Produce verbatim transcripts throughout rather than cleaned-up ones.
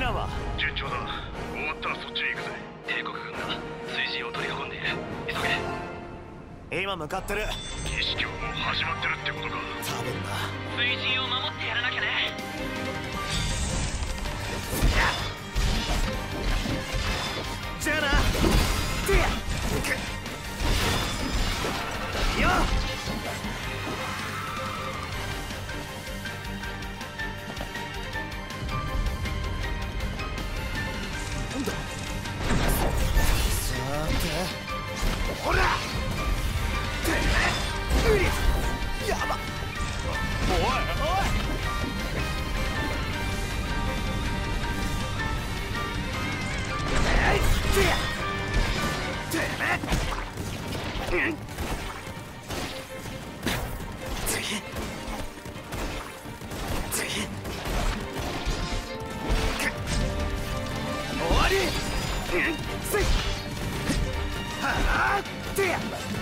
ゃんは？ 順調だ。終わったらそっちに行くぜ。帝国軍が水神を取り囲んでいる。急げ。 今向かってる。 儀式はもう始まってるってことか。 多分な。 水神を守ってやらなきゃね。 じゃあな。てやよっ。なんだ。さてほら。やば。おいおい。てや。てめえ。うん。終わり。うん。せい。はあ。てや。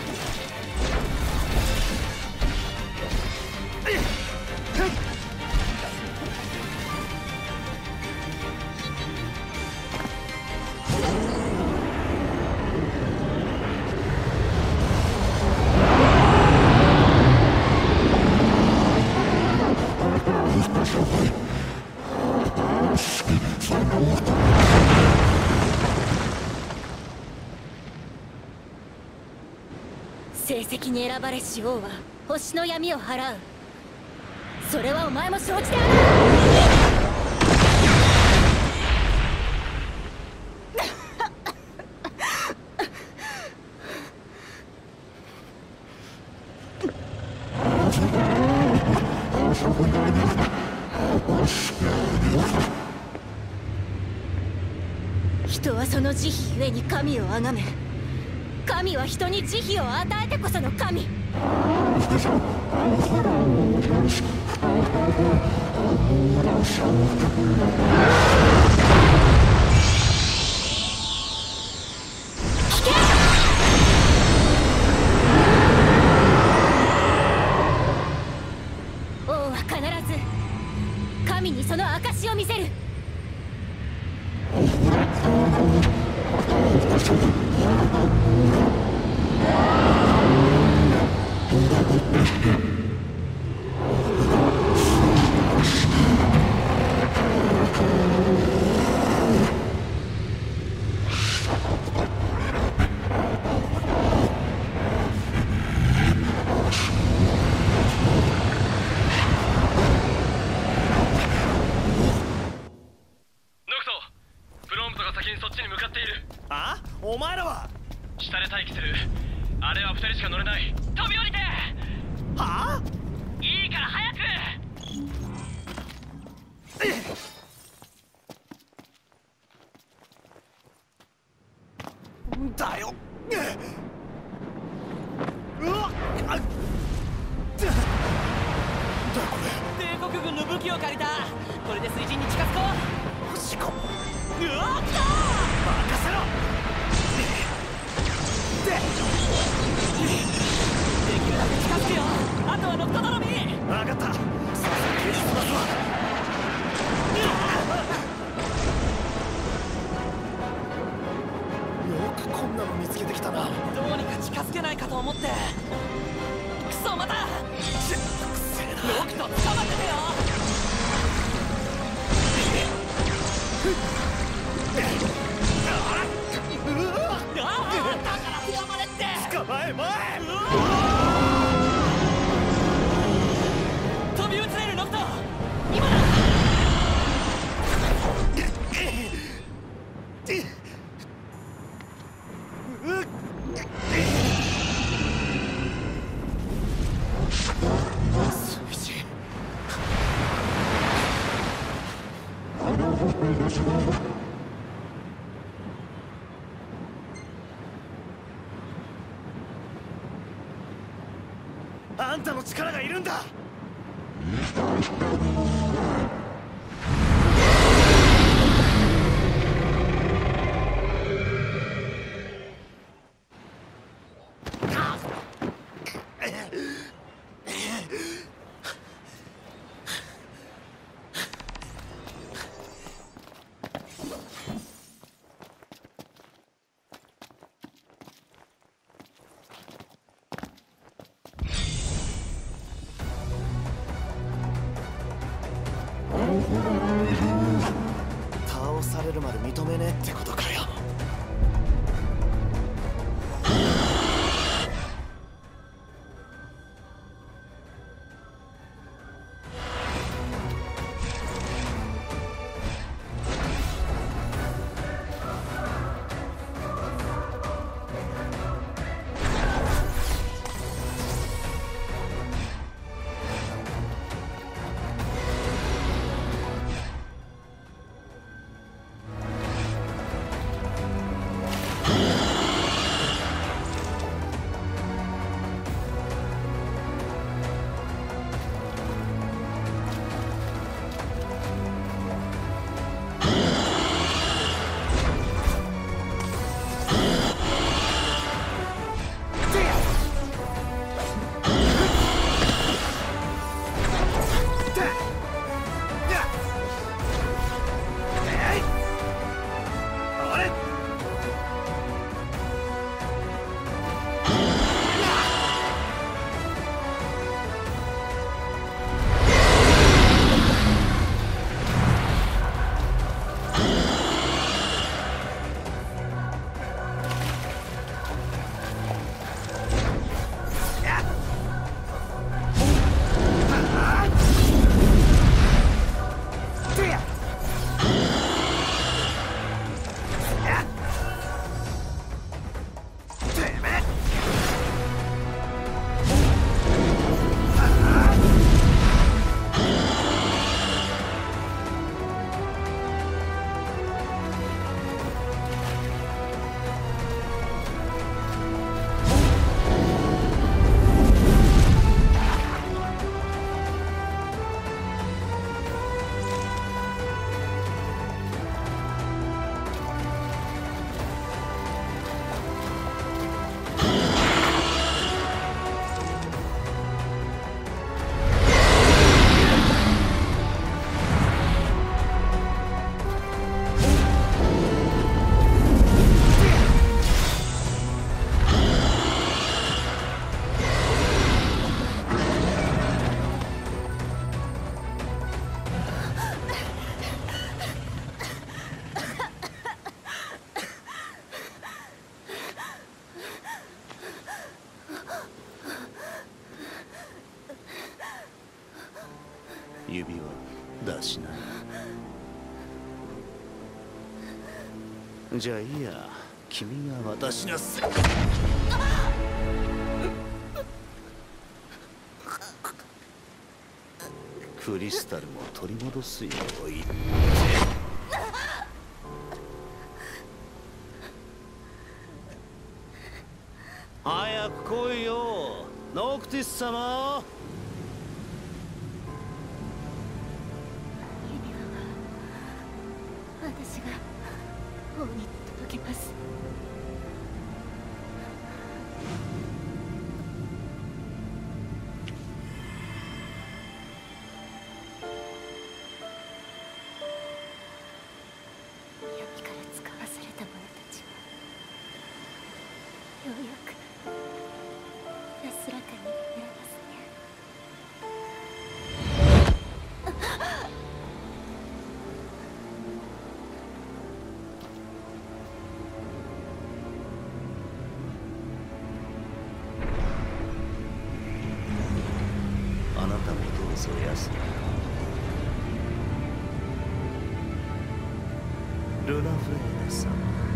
成績に選ばれし王は星の闇を払う。それはお前も承知である。人はその慈悲ゆえに神を崇め、神は人に慈悲を与えてこその神。聞け！王は必ず神にその証を見せる。 あ？お前らは？ 下で待機する。あれは二人しか乗れない。飛び降りて。 はあ？ いいから早く。 だよ。うわっ。あっ。だこれ。 帝国軍の武器を借りた。これで水神に近づこう。 マジか。 うわっと。 任せろ。できるだけ近づけよ。あとはノクト頼み。 分かった。さあ警察ますわ。よくこんなの見つけてきたな。 どうにか近づけないかと思って。クソまた。 くせえな。 ノクト捕まっててよ。 捕まえまえ。 飛び移れるノクト。今だ。 あんたの力がいるんだ。 指輪出しな。じゃあいいや、君が私がせクリスタルも取り戻すよう言って。早く来いよ、ノクティス様。 指輪は私が王に届けます。闇から使わされた者たちはようやく安らかに眠れますね。 あなたもどうぞ安らかに。ルナフレーネ様。